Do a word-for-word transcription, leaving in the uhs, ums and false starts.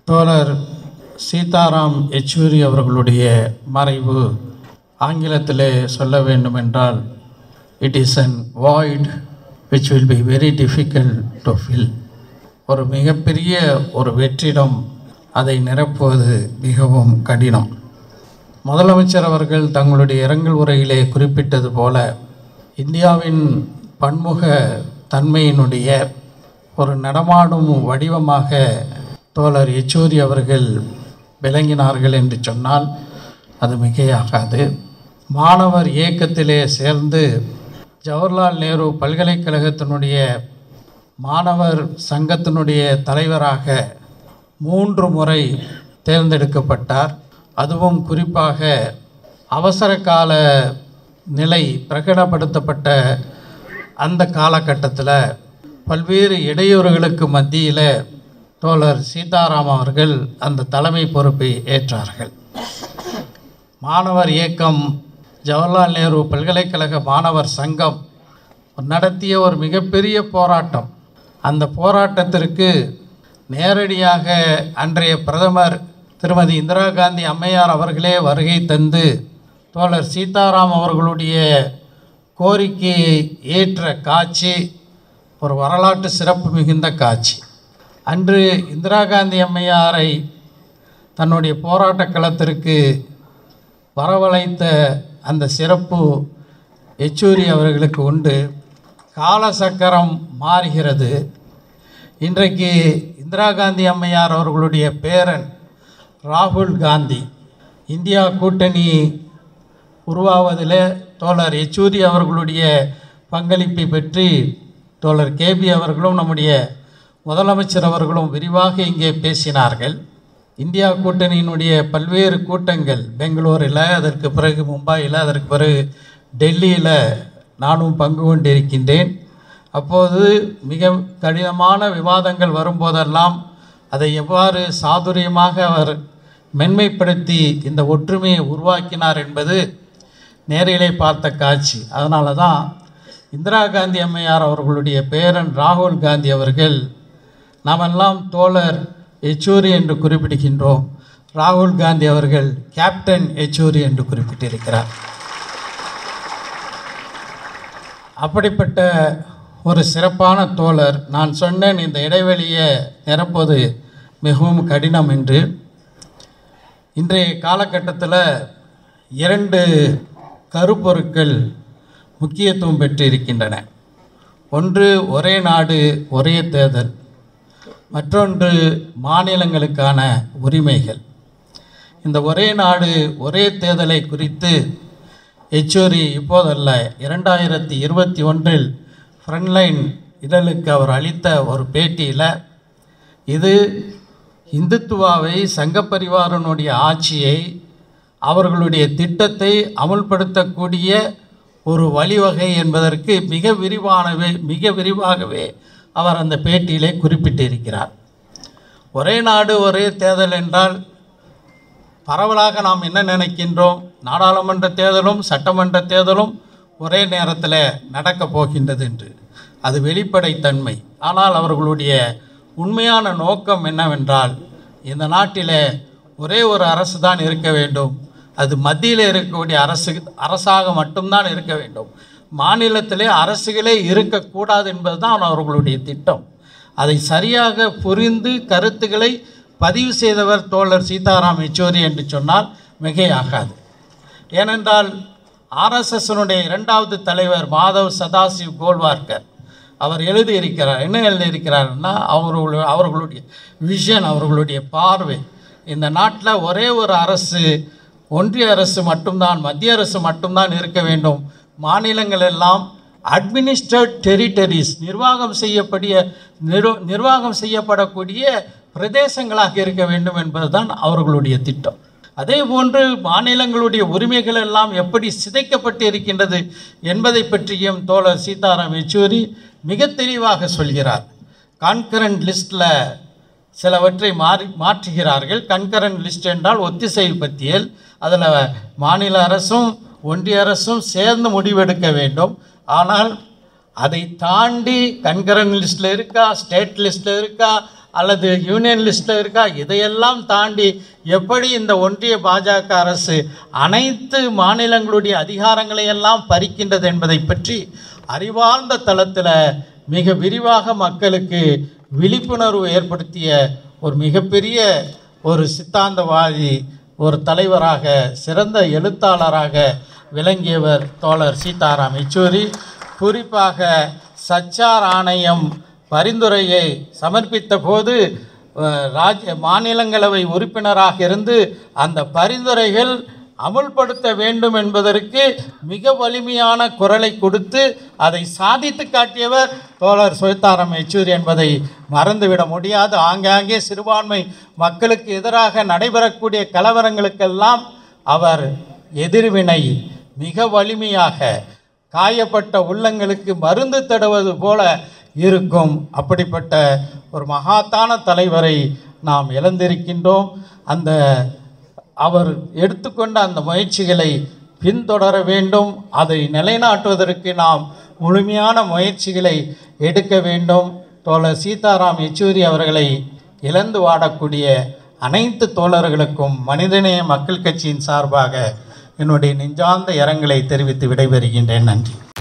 தோழர் சீதாராம் யெச்சூரி அவர்களுடைய மறைவு ஆங்கிலத்திலே சொல்ல வேண்டுமென்றால் it is an void which will be very difficult to fill. ஒரு மிகப்பெரிய ஒரு வெற்றிடம், அதை நிரப்புவது மிகவும் கடினம். முதலமைச்சர் அவர்கள் தங்களுடைய இரங்கல் உரையிலே குறிப்பிட்டது போல இந்தியாவின் பன்முக தன்மையினுடைய ஒரு நடமாடும் வடிவமாக தோழர் யெச்சூரி அவர்கள் விளங்கினார்கள் என்று சொன்னால் அது மிகையாகாது. மாணவர் இயக்கத்திலே சேர்ந்து ஜவஹர்லால் நேரு பல்கலைக்கழகத்தினுடைய மாணவர் சங்கத்தினுடைய தலைவராக மூன்று முறை தேர்ந்தெடுக்கப்பட்டார். அதுவும் குறிப்பாக அவசர கால நிலை பிரகடனப்படுத்தப்பட்ட அந்த காலகட்டத்தில் பல்வேறு இடையூறுகளுக்கு மத்தியில் தோழர் சீதாராம் அவர்கள் அந்த தலைமை பொறுப்பை ஏற்றார்கள். மாணவர் இயக்கம், ஜவஹர்லால் நேரு பல்கலைக்கழக மாணவர் சங்கம் நடத்திய ஒரு மிகப்பெரிய போராட்டம். அந்த போராட்டத்திற்கு நேரடியாக அன்றைய பிரதமர் திருமதி இந்திரா காந்தி அம்மையார் அவர்களே வருகை தந்து தோழர் சீதாராம் அவர்களுடைய கோரிக்கையை ஏற்ற காட்சி ஒரு வரலாற்று சிறப்பு மிகுந்த காட்சி. அன்று இந்திரா காந்தி அம்மையாரை தன்னுடைய போராட்ட களத்திற்கு வரவழைத்த அந்த சிறப்பு யெச்சூரி அவர்களுக்கு உண்டு. காலசக்கரம் மாறுகிறது. இன்றைக்கு இந்திரா காந்தி அம்மையார் அவர்களுடைய பேரன் ராகுல் காந்தி இந்தியா கூட்டணி உருவாவதில் தோழர் யெச்சூரி அவர்களுடைய பங்களிப்பை பற்றி தோழர் கேபி அவர்களும் நம்முடைய முதலமைச்சர் அவர்களும் விரிவாக இங்கே பேசினார்கள். இந்தியா கூட்டணியினுடைய பல்வேறு கூட்டங்கள் பெங்களூரில், அதற்கு பிறகு மும்பையில், அதற்கு பிறகு டெல்லியில் நானும் பங்கு கொண்டிருக்கின்றேன். அப்போது மிக கடினமான விவாதங்கள் வரும்போதெல்லாம் அதை எவ்வாறு சாதுரியமாக அவர் மென்மைப்படுத்தி இந்த ஒற்றுமையை உருவாக்கினார் என்பது நேரிலே பார்த்த காட்சி. அதனால தான் இந்திரா காந்தி அம்மையார் அவர்களுடைய பேரன் ராகுல் காந்தி அவர்கள் நாமெல்லாம் தோழர் யெச்சூரி என்று குறிப்பிடுகின்றோம். ராகுல் காந்தி அவர்கள் கேப்டன் யெச்சூரி என்று குறிப்பிட்டிருக்கிறார். அப்படிப்பட்ட ஒரு சிறப்பான தோழர். நான் சொன்னேன் இந்த இடைவெளியை நிரப்பது மிகவும் கடினம் என்று. இன்றைய காலகட்டத்தில் இரண்டு கருப்பொருட்கள் முக்கியத்துவம் பெற்று இருக்கின்றன. ஒன்று ஒரே நாடு ஒரே தேர்தல், மற்றொன்று மாநிலங்களுக்கான உரிமைகள். இந்த ஒரே நாடு ஒரே தேர்தலை குறித்து யெச்சூரி இப்போதல்ல, இரண்டாயிரத்தி இருபத்தி ஒன்றில் ஃப்ரண்ட்லைன் இதழுக்கு அவர் அளித்த ஒரு பேட்டியில் இது இந்துத்துவாவை, சங்கப்பரிவாரனுடைய ஆட்சியை, அவர்களுடைய திட்டத்தை அமுல்படுத்தக்கூடிய ஒரு வழிவகை என்பதற்கு மிக விரிவானவே மிக விரிவாகவே அவர் அந்த பேட்டியிலே குறிப்பிட்டிருக்கிறார். ஒரே நாடு ஒரே தேர்தல் என்றால் பரவலாக நாம் என்ன நினைக்கின்றோம்? நாடாளுமன்ற தேர்தலும் சட்டமன்ற தேர்தலும் ஒரே நேரத்தில் நடக்கப் போகின்றது என்று. அது வெளிப்படைத்தன்மை. ஆனால் அவர்களுடைய உண்மையான நோக்கம் என்னவென்றால் இந்த நாட்டில் ஒரே ஒரு அரசு தான் இருக்க வேண்டும். அது மத்தியில் இருக்கக்கூடிய அரசு அரசாக மட்டும்தான் இருக்க வேண்டும். மாநிலத்திலே அரசுகளே இருக்கக்கூடாது என்பது தான் அவர்களுடைய திட்டம். அதை சரியாக புரிந்து கருத்துக்களை பதிவு செய்தவர் தோழர் சீதாராம் யெச்சூரி என்று சொன்னால் மிகையாகாது. ஏனென்றால் ஆர்எஸ்எஸ்னுடைய இரண்டாவது தலைவர் மாதவ் சதாசிவ் கோல்வார்கர் அவர் எழுதியிருக்கிறார். என்ன எழுதியிருக்கிறார்னா, அவர்களுடைய அவர்களுடைய விஷன், அவர்களுடைய பார்வை, இந்த நாட்டில் ஒரே ஒரு அரசு, ஒன்றிய அரசு மட்டும்தான், மத்திய அரசு மட்டும்தான் இருக்க வேண்டும். மாநிலங்கள் எல்லாம் அட்மினிஸ்ட்ரேட் டெரிட்டரிஸ், நிர்வாகம் செய்யப்படிய நிர் நிர்வாகம் செய்யப்படக்கூடிய பிரதேசங்களாக இருக்க வேண்டும் என்பதுதான் அவர்களுடைய திட்டம். அதே போன்று மாநிலங்களுடைய உரிமைகள் எல்லாம் எப்படி சிதைக்கப்பட்டு இருக்கின்றது என்பதை பற்றியும் தோழர் சீதாராம் யெச்சூரி மிக தெளிவாக சொல்கிறார். கான்கரண்ட் லிஸ்ட்டில் சிலவற்றை மாறி மாற்றுகிறார்கள். கன்கரண்ட் லிஸ்ட் என்றால் ஒத்திசைவு பட்டியல். அதில் மாநில அரசும் ஒன்றிய அரசும் சேர்ந்து முடிவெடுக்க வேண்டும். ஆனால் அதை தாண்டி கன்கரண்ட் லிஸ்ட்டில் இருக்கா, ஸ்டேட் லிஸ்ட்டில் இருக்கா, அல்லது யூனியன் லிஸ்ட்டில் இருக்கா, இதையெல்லாம் தாண்டி எப்படி இந்த ஒன்றிய பாஜக அரசு அனைத்து மாநிலங்களுடைய அதிகாரங்களை எல்லாம் பறிக்கின்றது என்பதை பற்றி அறிவார்ந்த தளத்தில் மிக விரிவாக மக்களுக்கு விழிப்புணர்வு ஏற்படுத்திய ஒரு மிகப்பெரிய ஒரு சித்தாந்தவாதி, ஒரு தலைவராக, சிறந்த எழுத்தாளராக விளங்கியவர் தோழர் சீதாராம் யெச்சூரி. குறிப்பாக சச்சார் ஆணையம் பரிந்துரையை சமர்ப்பித்த போது ராஜ்ய மாநிலங்களவை உறுப்பினராக இருந்து அந்த பரிந்துரைகள் அமுல்படுத்த வேண்டும் என்பதற்கு மிக வலிமையான குரலை கொடுத்து அதை சாதித்து காட்டியவர் தோழர் சீதாராம் யெச்சூரி என்பதை மறந்துவிட முடியாது. ஆங்காங்கே சிறுபான்மை மக்களுக்கு எதிராக நடைபெறக்கூடிய கலவரங்களுக்கெல்லாம் அவர் எதிர்வினை மிக வலிமையாக, காயப்பட்ட உள்ளங்களுக்கு மருந்து தடுவது போல இருக்கும். அப்படிப்பட்ட ஒரு மகாத்தான தலைவரை நாம் இழந்திருக்கின்றோம். அந்த அவர் எடுத்துக்கொண்ட அந்த முயற்சிகளை பின்தொடர வேண்டும். அதை நிலைநாட்டுவதற்கு நாம் முழுமையான முயற்சிகளை எடுக்க வேண்டும். தோழர் சீதாராம் யெச்சூரி அவர்களை இழந்து வாடக்கூடிய அனைத்து தோழர்களுக்கும் மனிதநேய மக்கள் கட்சியின் சார்பாக என்னுடைய நெஞ்சார்ந்த இரங்கலை தெரிவித்து விடைபெறுகின்றேன். நன்றி.